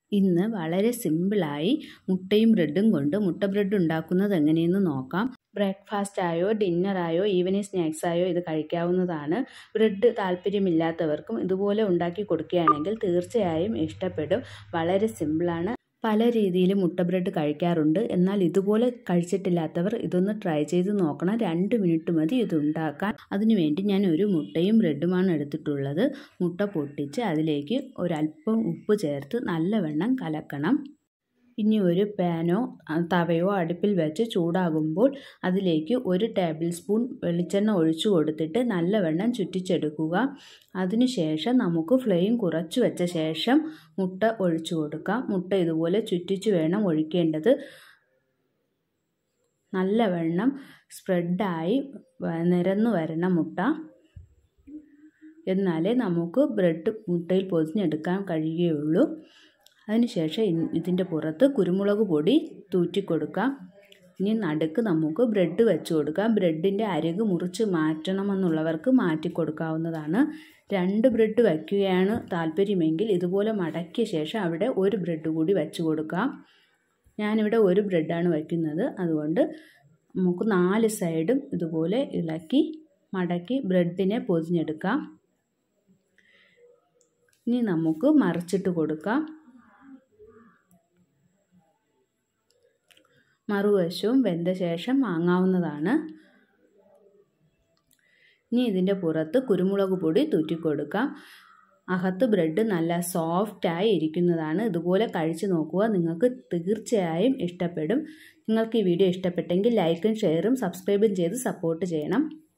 ഇന്ന് വളരെ സിമ്പിളായി മുട്ടയും ബ്രെഡും കൊണ്ട് മുട്ട ബ്രെഡ് ഉണ്ടാക്കുന്നത് എങ്ങനെയെന്ന് നോക്കാം. ബ്രേക്ക്ഫാസ്റ്റ് ആയോ ഡിന്നറായോ ഈവനിങ് സ്നാക്സ് ആയോ ഇത് കഴിക്കാവുന്നതാണ്. ബ്രെഡ് താല്പര്യമില്ലാത്തവർക്കും ഇതുപോലെ ഉണ്ടാക്കി കൊടുക്കുകയാണെങ്കിൽ തീർച്ചയായും ഇഷ്ടപ്പെടും. വളരെ സിമ്പിളാണ്. പല രീതിയിൽ മുട്ട ബ്രെഡ് കഴിക്കാറുണ്ട്. എന്നാൽ ഇതുപോലെ കഴിച്ചിട്ടില്ലാത്തവർ ഇതൊന്ന് ട്രൈ ചെയ്ത് നോക്കണം. 2 മിനിറ്റ് മതി ഇതുണ്ടാക്കാൻ. അതിനുവേണ്ടി ഞാൻ ഒരു മുട്ടയും ബ്രെഡുമാണ് എടുത്തിട്ടുള്ളത്. മുട്ട പൊട്ടിച്ച് അതിലേക്ക് ഒരല്പം ഉപ്പ് ചേർത്ത് നല്ലവണ്ണം കലക്കണം. ഇനി ഒരു പാനോ തവയോ അടുപ്പിൽ വെച്ച് ചൂടാകുമ്പോൾ അതിലേക്ക് 1 ടേബിൾ സ്പൂൺ വെളിച്ചെണ്ണ ഒഴിച്ചു കൊടുത്തിട്ട് നല്ലവണ്ണം ചുറ്റിച്ചെടുക്കുക. അതിനുശേഷം നമുക്ക് ഫ്ലെയിം കുറച്ച് വെച്ച ശേഷം മുട്ട ഒഴിച്ചു കൊടുക്കാം. മുട്ട ഇതുപോലെ ചുറ്റിച്ച് വേണം ഒഴിക്കേണ്ടത്. നല്ലവണ്ണം സ്പ്രെഡായി നിരന്നു വരണം മുട്ട. എന്നാലേ നമുക്ക് ബ്രെഡ് മുട്ടയിൽ പൊതിഞ്ഞെടുക്കാൻ കഴിയുകയുള്ളൂ. അതിനുശേഷം ഇതിൻ്റെ പുറത്ത് കുരുമുളക് പൊടി തൂറ്റി കൊടുക്കാം. ഇനി നടുക്ക് നമുക്ക് ബ്രെഡ് വെച്ച് കൊടുക്കാം. ബ്രെഡിൻ്റെ അരിക് മുറിച്ച് മാറ്റണമെന്നുള്ളവർക്ക് മാറ്റി കൊടുക്കാവുന്നതാണ്. 2 ബ്രെഡ് വയ്ക്കുകയാണ് താല്പര്യമെങ്കിൽ ഇതുപോലെ മടക്കിയ ശേഷം അവിടെ ഒരു ബ്രെഡ് കൂടി വെച്ച് കൊടുക്കാം. ഞാനിവിടെ 1 ബ്രെഡാണ് വയ്ക്കുന്നത്. അതുകൊണ്ട് നമുക്ക് 4 സൈഡും ഇതുപോലെ ഇളക്കി മടക്കി ബ്രെഡിനെ പൊതിഞ്ഞെടുക്കാം. ഇനി നമുക്ക് മറിച്ചിട്ട് കൊടുക്കാം. മറുവശവും വെന്ത ശേഷം വാങ്ങാവുന്നതാണ്. ഇനി ഇതിൻ്റെ പുറത്ത് കുരുമുളക് പൊടി തൂറ്റി കൊടുക്കാം. അകത്ത് ബ്രെഡ് നല്ല സോഫ്റ്റായി ഇരിക്കുന്നതാണ്. ഇതുപോലെ കഴിച്ച് നോക്കുക. നിങ്ങൾക്ക് തീർച്ചയായും ഇഷ്ടപ്പെടും. നിങ്ങൾക്ക് ഈ വീഡിയോ ഇഷ്ടപ്പെട്ടെങ്കിൽ ലൈക്കും ഷെയറും സബ്സ്ക്രൈബും ചെയ്ത് സപ്പോർട്ട് ചെയ്യണം.